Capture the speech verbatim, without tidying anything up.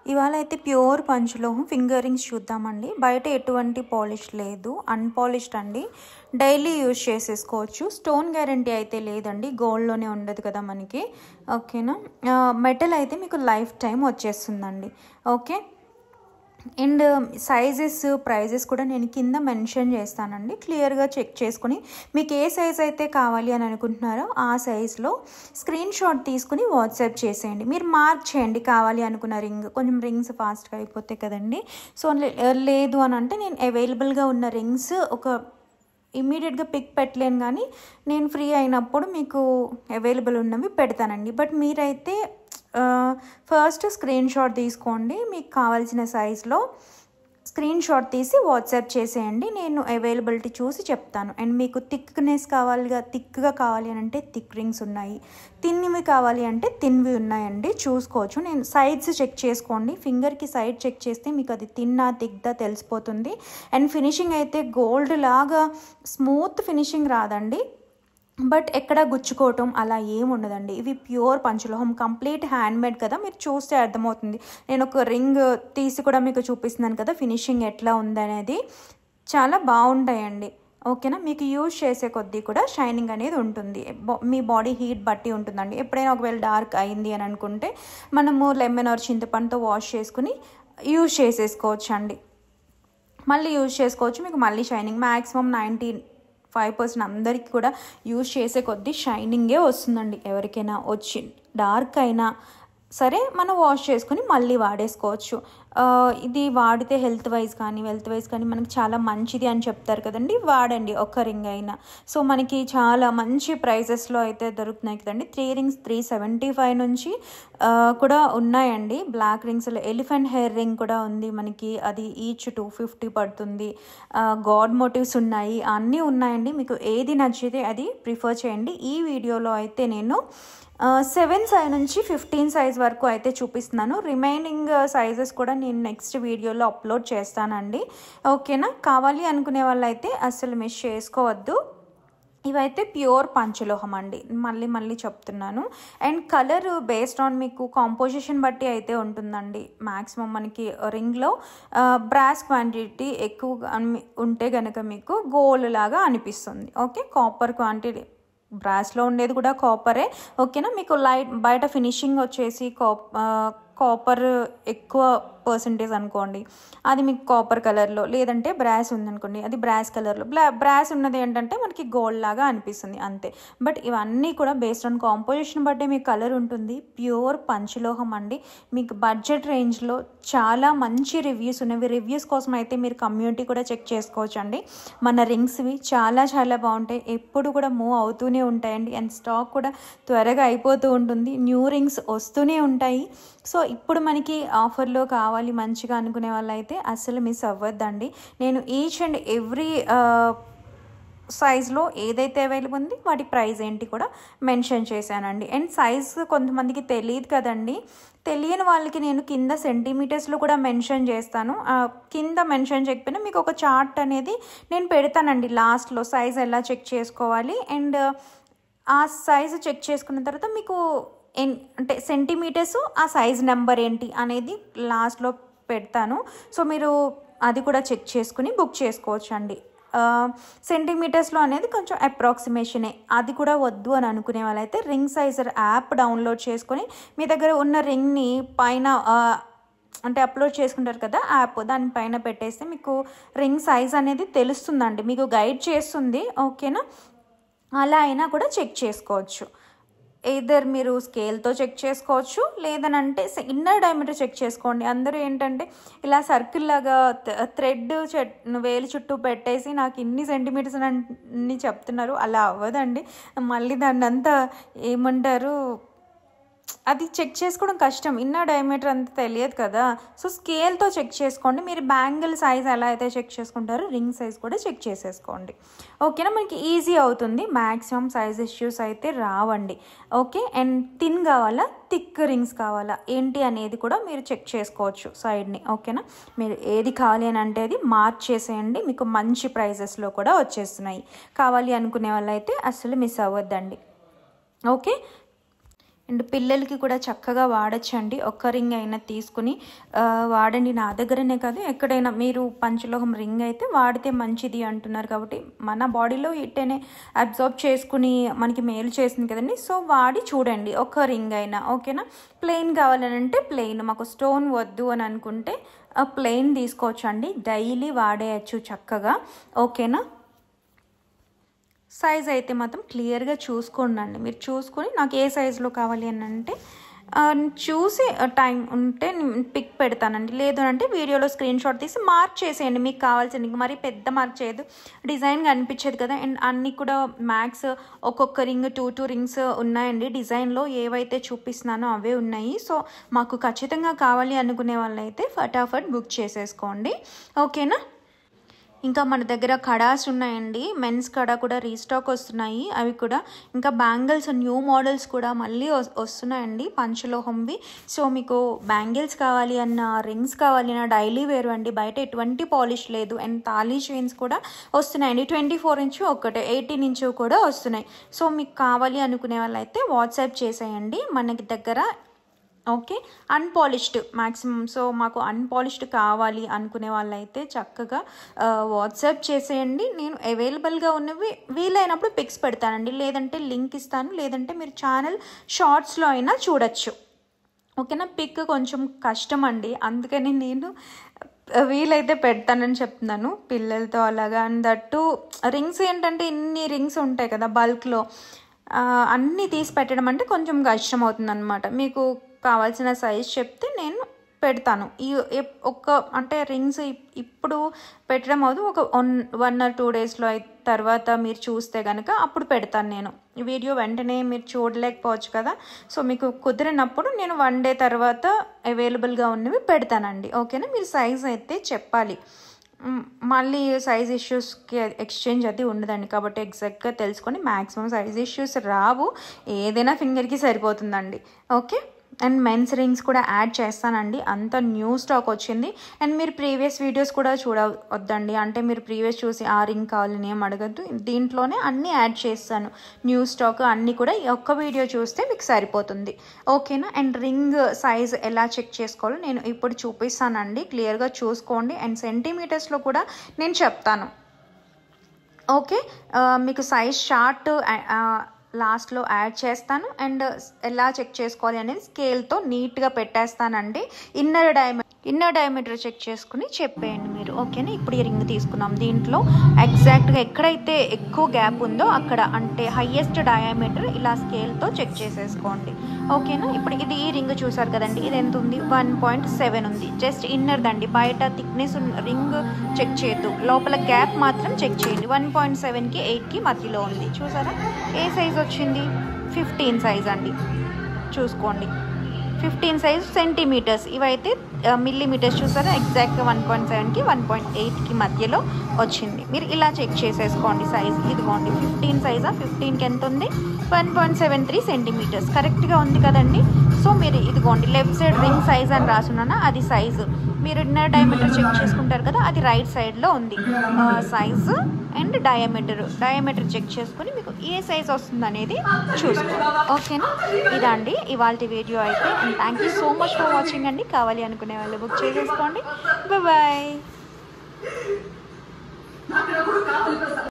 ఇవాళ అయితే pure పంచలోహం finger rings చూద్దామండి. బయట ఎటువంటి పాలిష్ లేదు, అన్పాలిష్డ్ అండి. డైలీ యూజ్ చేసేసుకోవచ్చు. స్టోన్ గ్యారంటీ అయితే లేదండి, గోల్డ్లోనే ఉండదు కదా మనకి. ఓకేనా. మెటల్ అయితే మీకు లైఫ్ టైం వచ్చేస్తుందండి. ఓకే. అండ్ సైజెస్ ప్రైజెస్ కూడా నేను కింద మెన్షన్ చేస్తానండి. క్లియర్గా చెక్ చేసుకుని మీకు ఏ సైజ్ అయితే కావాలి అని అనుకుంటున్నారో ఆ సైజ్లో స్క్రీన్ షాట్ తీసుకుని వాట్సాప్ చేసేయండి. మీరు మార్క్ చేయండి కావాలి అనుకున్న రింగ్. కొంచెం రింగ్స్ ఫాస్ట్గా అయిపోతాయి కదండి. సో లేదు అని అంటే నేను అవైలబుల్గా ఉన్న రింగ్స్ ఒక ఇమ్మీడియట్గా పిక్ పెట్టలేను, కానీ నేను ఫ్రీ అయినప్పుడు మీకు అవైలబుల్ ఉన్నవి పెడతానండి. బట్ మీరైతే ఫస్ట్ స్క్రీన్ షాట్ తీసుకోండి, మీకు కావాల్సిన సైజులో స్క్రీన్ షాట్ తీసి వాట్సాప్ చేసేయండి. నేను అవైలబిలిటీ చూసి చెప్తాను. అండ్ మీకు థిక్నెస్ కావాలిగా థిక్గా కావాలి అని అంటే థిక్ రింగ్స్ ఉన్నాయి, తిన్నివి కావాలి అంటే తిన్వి ఉన్నాయండి, చూసుకోవచ్చు. నేను సైడ్స్ చెక్ చేసుకోండి. ఫింగర్కి సైడ్ చెక్ చేస్తే మీకు అది తిన్నా థిక్దా తెలిసిపోతుంది. అండ్ ఫినిషింగ్ అయితే గోల్డ్ లాగా స్మూత్ ఫినిషింగ్ రాదండి, బట్ ఎక్కడ గుచ్చుకోవటం అలా ఏమి ఉండదండి. ఇవి ప్యూర్ పంచలోహం, కంప్లీట్ హ్యాండ్మేడ్ కదా, మీరు చూస్తే అర్థమవుతుంది. నేను ఒక రింగ్ తీసి కూడా మీకు చూపిస్తున్నాను కదా ఫినిషింగ్ ఎట్లా ఉందనేది. చాలా బాగుంటాయండి. ఓకేనా. మీకు యూజ్ చేసే కొద్దీ కూడా షైనింగ్ అనేది ఉంటుంది. మీ బాడీ హీట్ బట్టి ఉంటుందండి. ఎప్పుడైనా ఒకవేళ డార్క్ అయింది అని అనుకుంటే మనము లెమన్ ఆర్ చింతపండుతో వాష్ చేసుకుని యూజ్ చేసేసుకోవచ్చు అండి. మళ్ళీ యూజ్ చేసుకోవచ్చు. మీకు మళ్ళీ shining maximum ninety five percent అందరికీ కూడా యూజ్ చేసే కొద్దీ షైనింగే వస్తుందండి. ఎవరికైనా వచ్చి డార్క్ అయినా సరే మనం వాష్ చేసుకుని మళ్ళీ వాడేసుకోవచ్చు. ఇది వాడితే హెల్త్ వైజ్ కానీ వెల్త్ వైజ్ కానీ మనకి చాలా మంచిది అని చెప్తారు కదండి. వాడండి ఒక్క రింగ్ అయినా. సో మనకి చాలా మంచి ప్రైజెస్లో అయితే దొరుకుతున్నాయి కదండి. Three rings three seventy five నుంచి కూడా ఉన్నాయండి. బ్లాక్ రింగ్స్లో ఎలిఫెంట్ హెయిర్ రింగ్ కూడా ఉంది మనకి, అది ఈచ్ టూ ఫిఫ్టీ పడుతుంది. గాడ్ మోటివ్స్ ఉన్నాయి, అన్నీ ఉన్నాయండి. మీకు ఏది నచ్చితే అది ప్రిఫర్ చేయండి. ఈ వీడియోలో అయితే నేను సెవెన్ సైజ్ నుంచి ఫిఫ్టీన్ సైజ్ వరకు అయితే చూపిస్తున్నాను. రిమైనింగ్ సైజెస్ కూడా నేను నెక్స్ట్ వీడియోలో అప్లోడ్ చేస్తానండి. ఓకేనా. కావాలి అనుకునే వాళ్ళైతే అస్సలు మిస్ చేసుకోవద్దు. ఇవైతే ప్యూర్ పంచలోహం అండి, మళ్ళీ మళ్ళీ చెప్తున్నాను. అండ్ కలర్ బేస్డ్ ఆన్ మీకు కాంపోజిషన్ బట్టి అయితే ఉంటుందండి. మ్యాక్సిమం మనకి రింగ్లో బ్రాస్ క్వాంటిటీ ఎక్కువ ఉంటే కనుక మీకు గోల్డ్ లాగా అనిపిస్తుంది. ఓకే. కాపర్ క్వాంటిటీ బ్రాస్లో ఉండేది కూడా కాపరే. ఓకేనా. మీకు లైట్ బయట ఫినిషింగ్ వచ్చేసి కాప్ కాపర్ ఎక్కువ పర్సంటేజ్ అనుకోండి, అది మీకు కాపర్ కలర్లో, లేదంటే బ్రాస్ ఉందనుకోండి అది బ్రాస్ కలర్లో. బ్లా బ్రాస్ ఉన్నది ఏంటంటే మనకి గోల్డ్ లాగా అనిపిస్తుంది అంతే. బట్ ఇవన్నీ కూడా బేస్డ్ ఆన్ కాంపోజిషన్ బట్టే మీకు కలర్ ఉంటుంది. ప్యూర్ పంచలోహం అండి. మీకు బడ్జెట్ రేంజ్లో చాలా మంచి రివ్యూస్ ఉన్నవి. రివ్యూస్ కోసం అయితే మీరు కమ్యూనిటీ కూడా చెక్ చేసుకోవచ్చు అండి. మన రింగ్స్వి చాలా చాలా బాగుంటాయి, ఎప్పుడు కూడా మూవ్ అవుతూనే ఉంటాయండి. అండ్ స్టాక్ కూడా త్వరగా అయిపోతూ ఉంటుంది. న్యూ రింగ్స్ వస్తూనే ఉంటాయి. సో ఇప్పుడు మనకి ఆఫర్లో కావాలి మంచిగా అనుకునే వాళ్ళైతే అస్సలు మిస్ అవ్వద్దండి. నేను ఈచ్ అండ్ ఎవ్రీ సైజ్లో ఏదైతే అవైలబుల్ ఉంది వాటి ప్రైస్ ఏంటి కూడా మెన్షన్ చేశానండి. అండ్ సైజ్ కొంతమందికి తెలియదు కదండి. తెలియని వాళ్ళకి నేను కింద సెంటీమీటర్స్లో కూడా మెన్షన్ చేస్తాను. కింద మెన్షన్ చేయకపోయినా మీకు ఒక చార్ట్ అనేది నేను పెడతానండి లాస్ట్లో, సైజ్ ఎలా చెక్ చేసుకోవాలి. అండ్ ఆ సైజు చెక్ చేసుకున్న తర్వాత మీకు ఎన్ అంటే సెంటీమీటర్స్ ఆ సైజ్ నెంబర్ ఏంటి అనేది లాస్ట్లో పెడతాను. సో మీరు అది కూడా చెక్ చేసుకుని బుక్ చేసుకోవచ్చు అండి. సెంటీమీటర్స్లో అనేది కొంచెం అప్రాక్సిమేషనే, అది కూడా వద్దు అని అనుకునే వాళ్ళైతే రింగ్ సైజర్ యాప్ డౌన్లోడ్ చేసుకొని మీ దగ్గర ఉన్న రింగ్ని పైన అంటే అప్లోడ్ చేసుకుంటారు కదా యాప్, దానిపైన పెట్టేస్తే మీకు రింగ్ సైజ్ అనేది తెలుస్తుందండి, మీకు గైడ్ చేస్తుంది. ఓకేనా. అలా అయినా కూడా చెక్ చేసుకోవచ్చు. ఎయిదర్ మీరు స్కేల్తో చెక్ చేసుకోవచ్చు, లేదనంటే ఇన్నర్ డయామీటర్ చెక్ చేసుకోండి. అందరూ ఏంటంటే ఇలా సర్కిల్ లాగా థ్రెడ్ వేలు చుట్టూ పెట్టేసి నాకు ఇన్ని సెంటీమీటర్స్ అని చెప్తున్నారు. అలా అవ్వదండి. మళ్ళీ దాన్ని అంతా ఏమంటారు, అది చెక్ చేసుకోవడం కష్టం. ఇన్నర్ డయామీటర్ అంత తెలియదు కదా. సో స్కేల్తో చెక్ చేసుకోండి. మీరు బ్యాంగిల్ సైజ్ ఎలా అయితే చెక్ చేసుకుంటారో రింగ్ సైజ్ కూడా చెక్ చేసేసుకోండి. ఓకేనా. మనకి ఈజీ అవుతుంది. మ్యాక్సిమం సైజ్ ఇష్యూస్ అయితే రావండి. ఓకే. అండ్ థిన్ కావాలా థిక్ రింగ్స్ కావాలా ఏంటి అనేది కూడా మీరు చెక్ చేసుకోవచ్చు సైడ్ని. ఓకేనా. మీరు ఏది కావాలి అని అంటే అది మార్క్ చేసేయండి. మీకు మంచి ప్రైజెస్లో కూడా వచ్చేస్తున్నాయి. కావాలి అనుకునే వాళ్ళైతే అస్సలు మిస్ అవ్వద్దండి. ఓకే. అండ్ పిల్లలకి కూడా చక్కగా వాడచ్చండి. ఒక్క రింగ్ అయినా తీసుకుని వాడండి. నా దగ్గరనే కాదు ఎక్కడైనా మీరు పంచలోహం రింగ్ అయితే వాడితే మంచిది అంటున్నారు కాబట్టి మన బాడీలో ఇట్టనే అబ్జార్బ్ చేసుకుని మనకి మేలు చేస్తుంది కదండి. సో వాడి చూడండి ఒక్క రింగ్ అయినా, ఓకేనా. ప్లెయిన్ కావాలని అంటే ప్లెయిన్, మాకు స్టోన్ వద్దు అని అనుకుంటే ప్లెయిన్ తీసుకోవచ్చు అండి. డైలీ వాడేయచ్చు చక్కగా, ఓకేనా. సైజ్ అయితే మాత్రం క్లియర్గా చూసుకోండి అండి. మీరు చూసుకొని నాకు ఏ సైజులో కావాలి అని అంటే చూసి టైం ఉంటే పిక్ పెడతానండి. లేదు అంటే వీడియోలో స్క్రీన్ షాట్ తీసి మార్క్ చేసేయండి మీకు కావాల్సింది. మరి పెద్ద మార్క్ చేయదు, డిజైన్గా అనిపించదు కదా. అండ్ అన్నీ కూడా మ్యాక్స్ ఒక్కొక్క రింగ్ టూ టూ రింగ్స్ ఉన్నాయండి. డిజైన్లో ఏవైతే చూపిస్తున్నానో అవే ఉన్నాయి. సో మాకు ఖచ్చితంగా కావాలి అనుకునే వాళ్ళైతే ఫటాఫట్ బుక్ చేసేసుకోండి, ఓకేనా. ఇంకా మన దగ్గర కడాస్ ఉన్నాయండి. మెన్స్ కడా కూడా రీస్టాక్ వస్తున్నాయి అవి కూడా. ఇంకా బ్యాంగిల్స్ న్యూ మోడల్స్ కూడా మళ్ళీ వస్తున్నాయండి పంచలోహంవి. సో మీకు బ్యాంగిల్స్ కావాలి అన్న, రింగ్స్ కావాలి అన్న డైలీ వేరు అండి. బయట ఎటువంటి పాలిష్ లేదు. అండ్ తాళీ చైన్స్ కూడా వస్తున్నాయండి. ట్వంటీ ఫోర్ ఇంచు ఒకటే, ఎయిటీన్ ఇంచు కూడా వస్తున్నాయి. సో మీకు కావాలి అనుకునే వాళ్ళైతే వాట్సాప్ చేసేయండి మనకి దగ్గర, ఓకే. Unpolished maximum. సో మాకు అన్పాలిష్డ్ కావాలి అనుకునే వాళ్ళైతే చక్కగా వాట్సాప్ చేసేయండి. నేను అవైలబుల్గా ఉన్నవి వీలైనప్పుడు పిక్స్ పెడతానండి. లేదంటే లింక్ ఇస్తాను, లేదంటే మీరు ఛానల్ షార్ట్స్లో అయినా చూడొచ్చు, ఓకేనా. పిక్ కొంచెం కష్టం అండి, అందుకని నేను వీలైతే పెడతానని చెప్తున్నాను పిల్లలతో అలాగా. అండ్ దట్టు రింగ్స్ ఏంటంటే ఇన్ని రింగ్స్ ఉంటాయి కదా బల్క్లో, అన్నీ తీసి పెట్టడం అంటే కొంచెం కష్టం అవుతుంది అనమాట. మీకు కావాల్సిన సైజ్ చెప్తే నేను పెడతాను. ఈ ఒక్క అంటే రింగ్స్ ఇప్పుడు పెట్టడం అవుతుంది, ఒక వన్ వన్ ఆర్ టూ డేస్లో తర్వాత మీరు చూస్తే కనుక అప్పుడు పెడతాను నేను. ఈ వీడియో వెంటనే మీరు చూడలేకపోవచ్చు కదా. సో మీకు కుదిరినప్పుడు నేను వన్ డే తర్వాత అవైలబుల్గా ఉన్నవి పెడతానండి, ఓకేనా. మీరు సైజ్ అయితే చెప్పాలి. మళ్ళీ సైజ్ ఇష్యూస్కి ఎక్స్చేంజ్ అది ఉండదండి. కాబట్టి ఎగ్జాక్ట్గా తెలుసుకొని మ్యాక్సిమం సైజ్ ఇష్యూస్ రావు, ఏదైనా ఫింగర్కి సరిపోతుందండి, ఓకే. అండ్ మెన్స్ రింగ్స్ కూడా యాడ్ చేస్తానండి. అంత న్యూ స్టాక్ వచ్చింది. అండ్ మీరు ప్రీవియస్ వీడియోస్ కూడా చూడవద్దండి. అంటే మీరు ప్రీవియస్ చూసి ఆ రింగ్ కావాలని ఏం అడగద్దు. దీంట్లోనే అన్నీ యాడ్ చేస్తాను, న్యూ స్టాక్ అన్నీ కూడా ఈ ఒక్క వీడియో చూస్తే మీకు సరిపోతుంది, ఓకేనా. అండ్ రింగ్ సైజ్ ఎలా చెక్ చేసుకోవాలో నేను ఇప్పుడు చూపిస్తానండి. క్లియర్గా చూసుకోండి. అండ్ సెంటీమీటర్స్లో కూడా నేను చెప్తాను, ఓకే. మీకు సైజ్ షార్ట్ లాస్ట్లో యాడ్ చేస్తాను. అండ్ ఎలా చెక్ చేసుకోవాలి అనేది స్కేల్తో నీట్గా పెట్టేస్తానండి. Inner diameter inner diameter check చేసుకుని చెప్పేయండి మీరు, ఓకేనా. ఇప్పుడు ఈ రింగ్ తీసుకున్నాం, దీంట్లో ఎగ్జాక్ట్గా ఎక్కడైతే ఎక్కువ గ్యాప్ ఉందో అక్కడ, అంటే హైయెస్ట్ డయామీటర్ ఇలా స్కేల్తో చెక్ చేసేసుకోండి, ఓకేనా. ఇప్పుడు ఇది ఈ రింగ్ చూసారు కదండి, ఇది ఎంత ఉంది, వన్ పాయింట్ సెవెన్ ఉంది. జస్ట్ ఇన్నర్ దండి, బయట థిక్నెస్ రింగ్ చెక్ చేయొద్దు, లోపల గ్యాప్ మాత్రం చెక్ చేయండి. వన్ పాయింట్ సెవెన్కి ఎయిట్కి మధ్యలో ఉంది, చూసారా. ఏ సైజ్ వచ్చింది, ఫిఫ్టీన్ సైజ్ అండి, చూసుకోండి. ఫిఫ్టీన్ సైజ్ సెంటీమీటర్స్, ఇవైతే మిల్లీమీటర్స్ చూసారా. ఎగ్జాక్ట్గా వన్ పాయింట్ సెవెన్కి వన్ పాయింట్ ఎయిట్కి మధ్యలో వచ్చింది. మీరు ఇలా చెక్ చేసేసుకోండి సైజ్. ఇదిగోండి ఫిఫ్టీన్ సైజా, ఫిఫ్టీన్కి ఎంత ఉంది, one point seven three centimetres కరెక్ట్గా ఉంది కదండి. సో మీరు ఇదిగోండి లెఫ్ట్ సైడ్ రింగ్ సైజ్ అని రాసున్నానా, అది సైజు. మీరు ఇన్నర్ డయామీటర్ చెక్ చేసుకుంటారు కదా, అది రైట్ సైడ్లో ఉంది size. And diameter diameter check చేసుకుని మీకు ఏ సైజ్ వస్తుంది అనేది చూసుకోండి, ఓకేనా. ఇదండి ఇవాళ వీడియో అయితే. And thank you so much for watching అండి. కావాలి అనుకునే వాళ్ళు బుక్ చేసేసుకోండి. Bye bye.